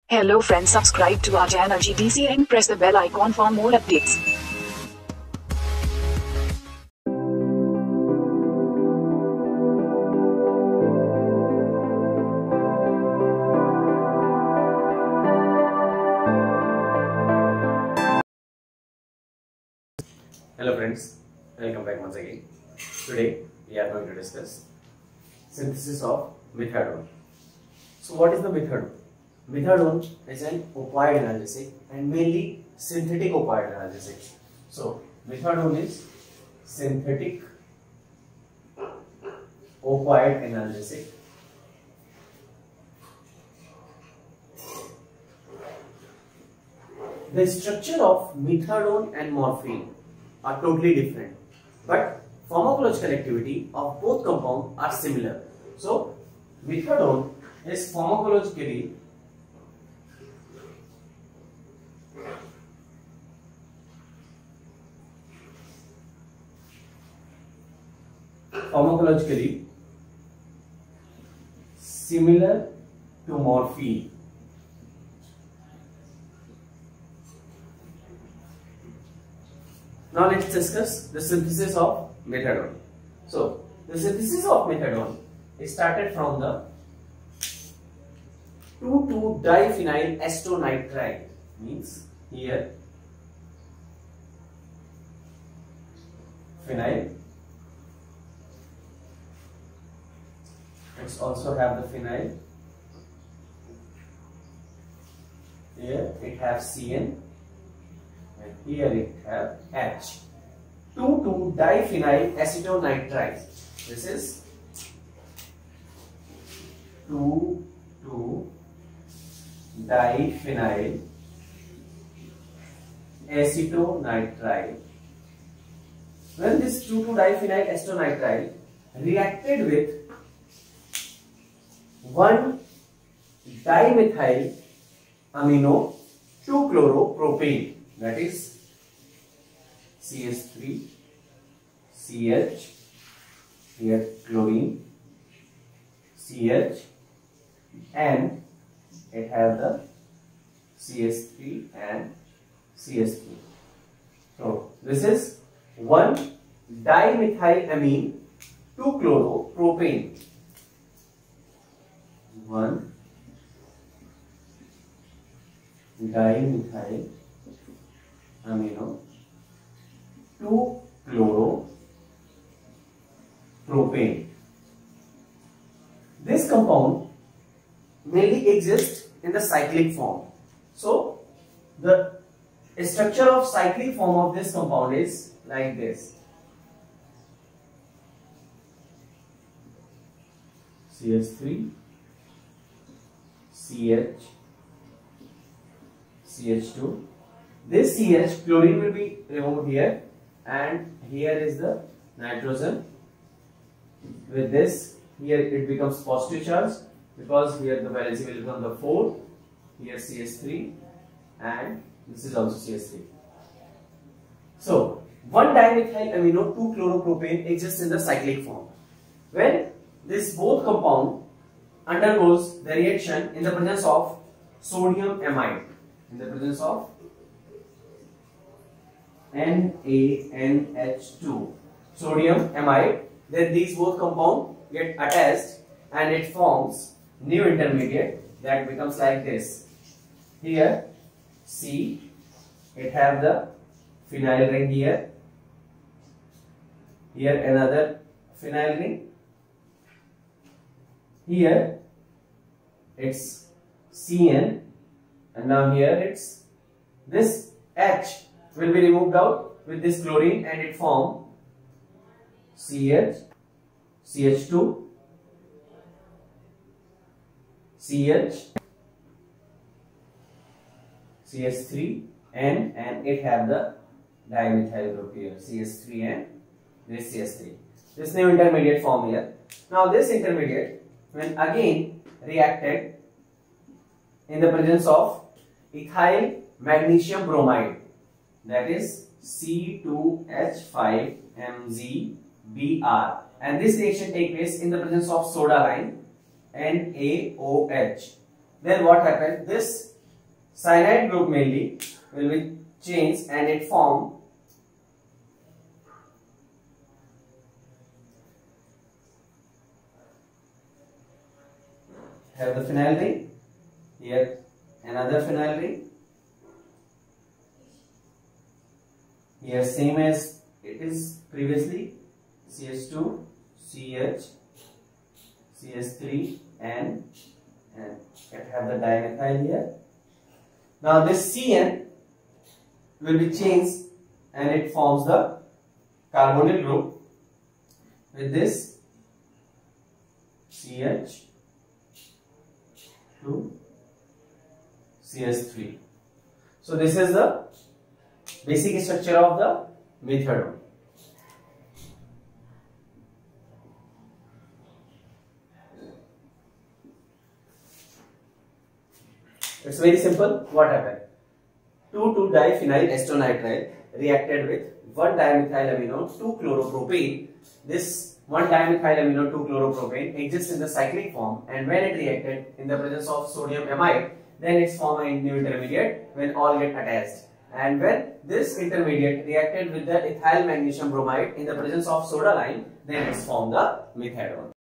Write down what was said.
Hello friends, subscribe to our channel GTC and press the bell icon for more updates. Hello friends, welcome back once again. Today we are going to discuss synthesis of methadone. So what is the methadone? Methadone is an opioid analgesic and mainly synthetic opioid analgesic. So methadone is synthetic opioid analgesic. The structure of methadone and morphine are totally different, but pharmacological activity of both compounds are similar. So methadone is pharmacologically similar to morphine. Now let's discuss the synthesis of methadone. So the synthesis of methadone is started from the 2,2-diphenyl acetonitride. Means here phenyl. Let's also have the phenyl. Here it has CN. And here it have H. 2,2-diphenyl acetonitride. This is 2,2-diphenyl acetonitride. When this 2,2-diphenyl acetonitride reacted with 1-dimethyl amino 2-chloropropane, that is CH3, CH, here chlorine, CH, and it has the CH3 and CH3. So this is 1-dimethylamine 2-chloropropane. 1-dimethyl amino 2-chloropropane. This compound mainly exists in the cyclic form. So the structure of cyclic form of this compound is like this. CH3, CH, CH2. This CH, chlorine will be removed here, and here is the nitrogen. With this, here it becomes positive charge because here the valency will become the 4. Here CH3, and this is also CH3. So 1-dimethyl amino 2-chloropropane exists in the cyclic form. When this both compound undergoes the reaction in the presence of sodium amide, in the presence of NaNH2, sodium amide, then these both compounds get attached and it forms new intermediate that becomes like this. Here C, it have the phenyl ring here. Here another phenyl ring. Here it's CN, and now here it's this H will be removed out with this chlorine and it form CH, CH2, CH, CH3, and it have the dimethyl group here, CH3 and this CH3. This new intermediate form here. Now this intermediate, when again reacted in the presence of ethyl magnesium bromide, that is C2H5MgBr, and this reaction take place in the presence of soda lime NaOH. Then what happened? This cyanide group mainly will be changed and it form have the phenyl ring, here another phenyl ring, here same as it is previously, CH2, CH, CH3 and it have the dimethyl here. Now this CN will be changed and it forms the carbonyl group with this CH to CH3. So this is the basic structure of the methadone. It's very simple. What happened? 2,2-diphenyl acetonitrile reacted with 1-dimethylamino 2-chloropropane. This 1-dimethylamino 2-chloropropane exists in the cyclic form, and when it reacted in the presence of sodium amide, then it's form a new intermediate when all get attached. And when this intermediate reacted with the ethyl magnesium bromide in the presence of soda lime, then it's formed the methadone.